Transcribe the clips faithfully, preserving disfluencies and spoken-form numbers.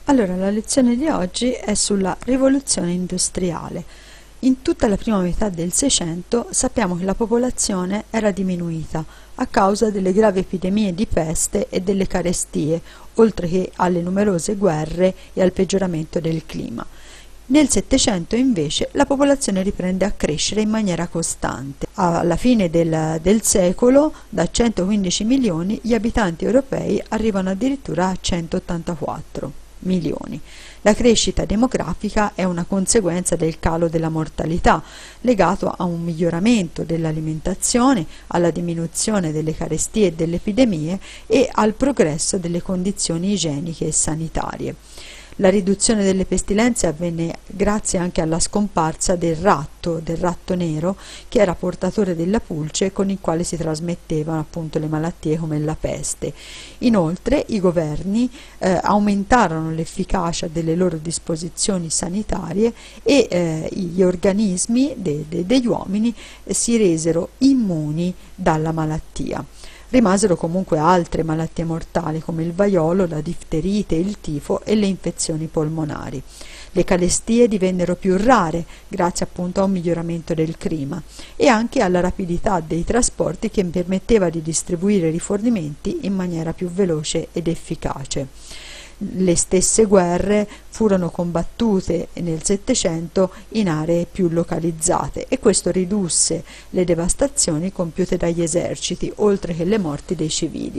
Allora, la lezione di oggi è sulla rivoluzione industriale. In tutta la prima metà del Seicento sappiamo che la popolazione era diminuita a causa delle gravi epidemie di peste e delle carestie, oltre che alle numerose guerre e al peggioramento del clima. Nel Settecento invece la popolazione riprende a crescere in maniera costante. Alla fine del, del secolo, da centoquindici milioni, gli abitanti europei arrivano addirittura a centottantaquattro milioni. La crescita demografica è una conseguenza del calo della mortalità, legato a un miglioramento dell'alimentazione, alla diminuzione delle carestie e delle epidemie e al progresso delle condizioni igieniche e sanitarie. La riduzione delle pestilenze avvenne grazie anche alla scomparsa del ratto, del ratto nero, che era portatore della pulce con il quale si trasmettevano appunto le malattie come la peste. Inoltre i governi eh, aumentarono l'efficacia delle loro disposizioni sanitarie e eh, gli organismi de, de, degli uomini eh, si resero immuni dalla malattia. Rimasero comunque altre malattie mortali come il vaiolo, la difterite, il tifo e le infezioni polmonari. Le carestie divennero più rare grazie appunto a un miglioramento del clima e anche alla rapidità dei trasporti che permetteva di distribuire i rifornimenti in maniera più veloce ed efficace. Le stesse guerre furono combattute nel Settecento in aree più localizzate e questo ridusse le devastazioni compiute dagli eserciti, oltre che le morti dei civili.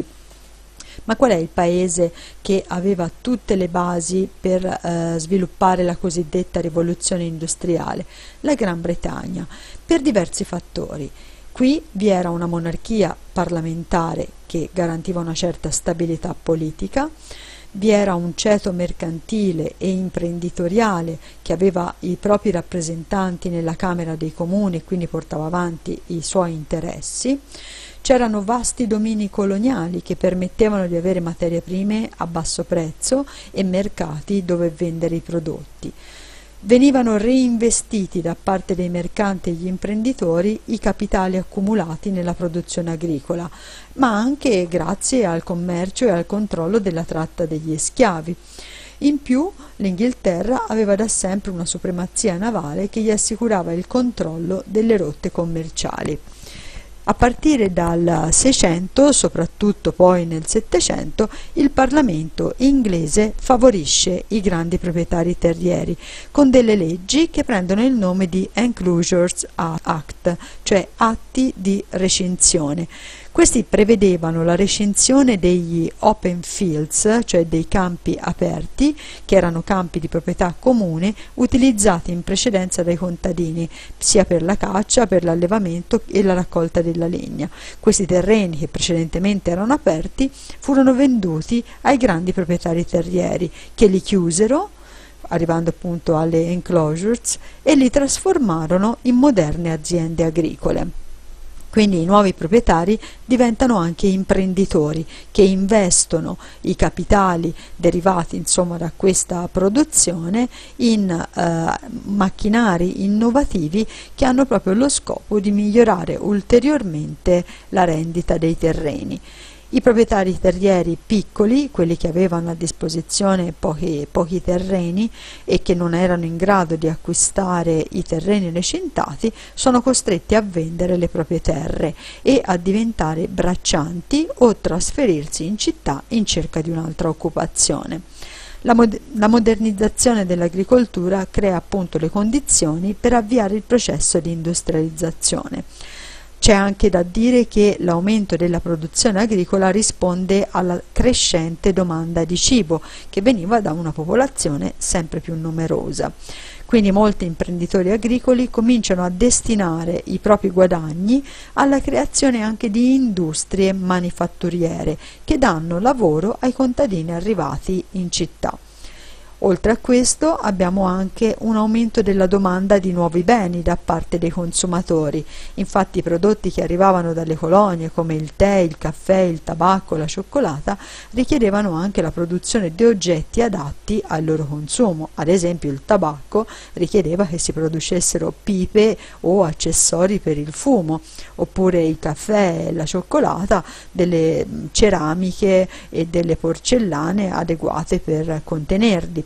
Ma qual è il paese che aveva tutte le basi per eh, sviluppare la cosiddetta rivoluzione industriale? La Gran Bretagna, per diversi fattori. Qui vi era una monarchia parlamentare che garantiva una certa stabilità politica, vi era un ceto mercantile e imprenditoriale che aveva i propri rappresentanti nella Camera dei Comuni e quindi portava avanti i suoi interessi, c'erano vasti domini coloniali che permettevano di avere materie prime a basso prezzo e mercati dove vendere i prodotti. Venivano reinvestiti da parte dei mercanti e gli imprenditori i capitali accumulati nella produzione agricola, ma anche grazie al commercio e al controllo della tratta degli schiavi. In più, l'Inghilterra aveva da sempre una supremazia navale che gli assicurava il controllo delle rotte commerciali. A partire dal Seicento, soprattutto poi nel Settecento, il Parlamento inglese favorisce i grandi proprietari terrieri con delle leggi che prendono il nome di Enclosures Act, cioè atti di recinzione. Questi prevedevano la recinzione degli open fields, cioè dei campi aperti, che erano campi di proprietà comune utilizzati in precedenza dai contadini, sia per la caccia, per l'allevamento e la raccolta della legna. Questi terreni, che precedentemente erano aperti, furono venduti ai grandi proprietari terrieri, che li chiusero, arrivando appunto alle enclosures, e li trasformarono in moderne aziende agricole. Quindi i nuovi proprietari diventano anche imprenditori che investono i capitali derivati insomma da questa produzione in eh, macchinari innovativi che hanno proprio lo scopo di migliorare ulteriormente la rendita dei terreni. I proprietari terrieri piccoli, quelli che avevano a disposizione pochi, pochi terreni e che non erano in grado di acquistare i terreni recintati, sono costretti a vendere le proprie terre e a diventare braccianti o trasferirsi in città in cerca di un'altra occupazione. La, mod- la modernizzazione dell'agricoltura crea appunto le condizioni per avviare il processo di industrializzazione. C'è anche da dire che l'aumento della produzione agricola risponde alla crescente domanda di cibo che veniva da una popolazione sempre più numerosa. Quindi molti imprenditori agricoli cominciano a destinare i propri guadagni alla creazione anche di industrie manifatturiere che danno lavoro ai contadini arrivati in città. Oltre a questo abbiamo anche un aumento della domanda di nuovi beni da parte dei consumatori. Infatti i prodotti che arrivavano dalle colonie come il tè, il caffè, il tabacco, la cioccolata richiedevano anche la produzione di oggetti adatti al loro consumo. Ad esempio il tabacco richiedeva che si producessero pipe o accessori per il fumo, oppure il caffè e la cioccolata delle ceramiche e delle porcellane adeguate per contenerli.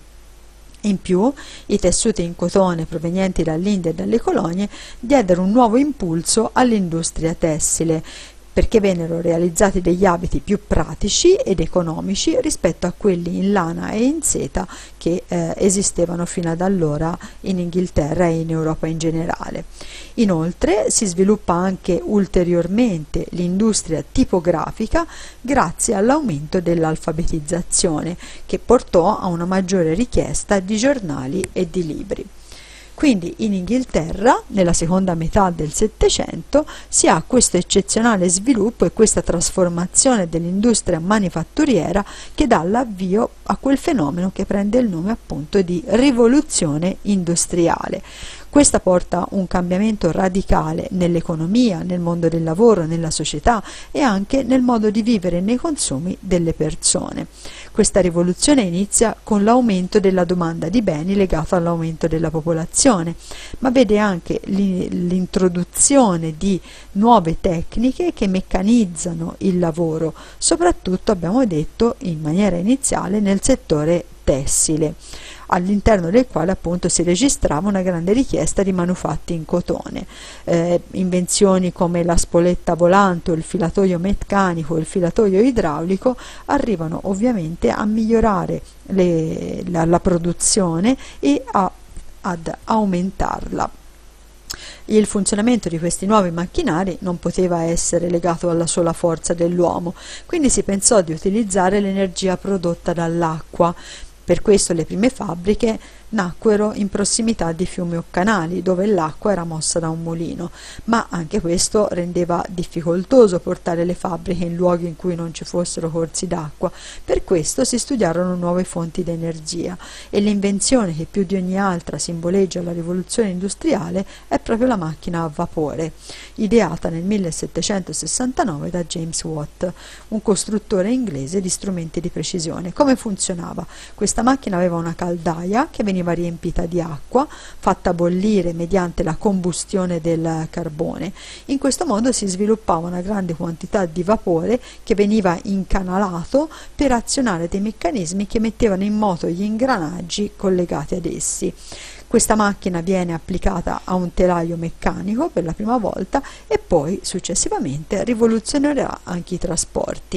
In più, i tessuti in cotone provenienti dall'India e dalle colonie diedero un nuovo impulso all'industria tessile, perché vennero realizzati degli abiti più pratici ed economici rispetto a quelli in lana e in seta che eh, esistevano fino ad allora in Inghilterra e in Europa in generale. Inoltre si sviluppa anche ulteriormente l'industria tipografica grazie all'aumento dell'alfabetizzazione, che portò a una maggiore richiesta di giornali e di libri. Quindi in Inghilterra, nella seconda metà del Settecento, si ha questo eccezionale sviluppo e questa trasformazione dell'industria manifatturiera che dà l'avvio a quel fenomeno che prende il nome appunto di rivoluzione industriale. Questa porta un cambiamento radicale nell'economia, nel mondo del lavoro, nella società e anche nel modo di vivere e nei consumi delle persone. Questa rivoluzione inizia con l'aumento della domanda di beni legato all'aumento della popolazione, ma vede anche l'introduzione di nuove tecniche che meccanizzano il lavoro, soprattutto abbiamo detto in maniera iniziale nel settore tessile, all'interno del quale appunto si registrava una grande richiesta di manufatti in cotone. Eh, invenzioni come la spoletta volante o il filatoio meccanico o il filatoio idraulico arrivano ovviamente a migliorare le, la, la produzione e a, ad aumentarla. Il funzionamento di questi nuovi macchinari non poteva essere legato alla sola forza dell'uomo, quindi si pensò di utilizzare l'energia prodotta dall'acqua. Per questo le prime fabbriche nacquero in prossimità di fiumi o canali, dove l'acqua era mossa da un mulino, ma anche questo rendeva difficoltoso portare le fabbriche in luoghi in cui non ci fossero corsi d'acqua. Per questo si studiarono nuove fonti di energia e l'invenzione che più di ogni altra simboleggia la rivoluzione industriale è proprio la macchina a vapore, ideata nel millesettecentosessantanove da James Watt, un costruttore inglese di strumenti di precisione. Come funzionava? Questa macchina aveva una caldaia che veniva riempita di acqua fatta bollire mediante la combustione del carbone. In questo modo si sviluppava una grande quantità di vapore che veniva incanalato per azionare dei meccanismi che mettevano in moto gli ingranaggi collegati ad essi. Questa macchina viene applicata a un telaio meccanico per la prima volta e poi successivamente rivoluzionerà anche i trasporti.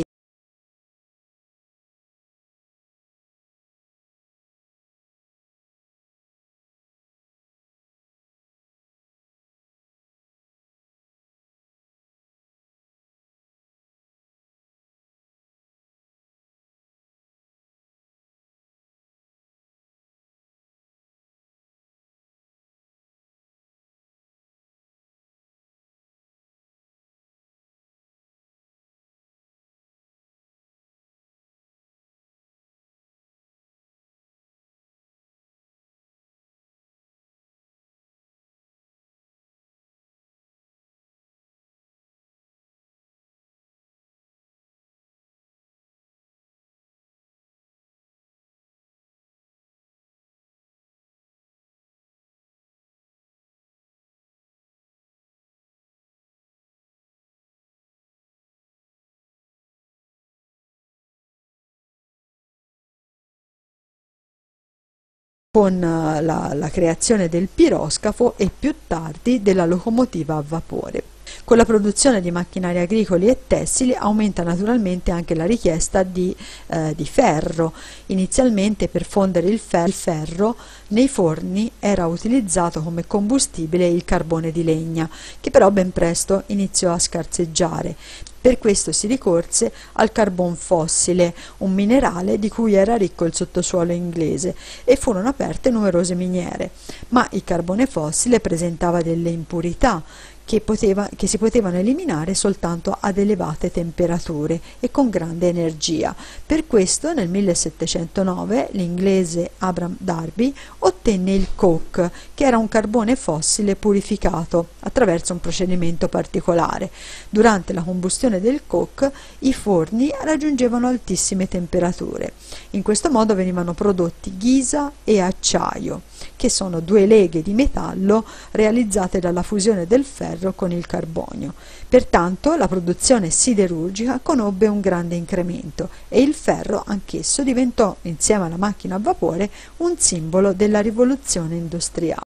Con la, la creazione del piroscafo e più tardi della locomotiva a vapore. Con la produzione di macchinari agricoli e tessili aumenta naturalmente anche la richiesta di, eh, di ferro. Inizialmente per fondere il ferro, il ferro nei forni era utilizzato come combustibile il carbone di legna, che però ben presto iniziò a scarseggiare. Per questo si ricorse al carbon fossile, un minerale di cui era ricco il sottosuolo inglese, e furono aperte numerose miniere. Ma il carbone fossile presentava delle impurità che, poteva, che si potevano eliminare soltanto ad elevate temperature e con grande energia. Per questo nel millesettecentonove l'inglese Abram Darby ottenne il coke, che era un carbone fossile purificato attraverso un procedimento particolare. Durante la combustione del coke i forni raggiungevano altissime temperature. In questo modo venivano prodotti ghisa e acciaio, che sono due leghe di metallo realizzate dalla fusione del ferro con il carbonio. Pertanto la produzione siderurgica conobbe un grande incremento e il ferro anch'esso diventò, insieme alla macchina a vapore, un simbolo della rivoluzione industriale.